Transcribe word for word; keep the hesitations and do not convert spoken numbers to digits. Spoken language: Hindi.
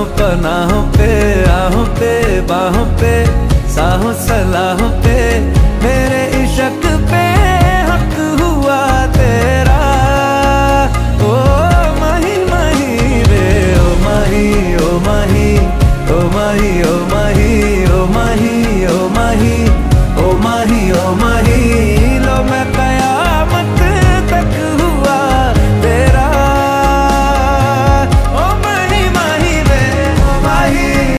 राहों पनाहों पे, आहों पे बाहों पे, साहों सलाहों पे, मेरे इश्क पे हक हुआ तेरा। ओ माही माही रे, ओ माही, ओ माही, ओ माही, ओ माही।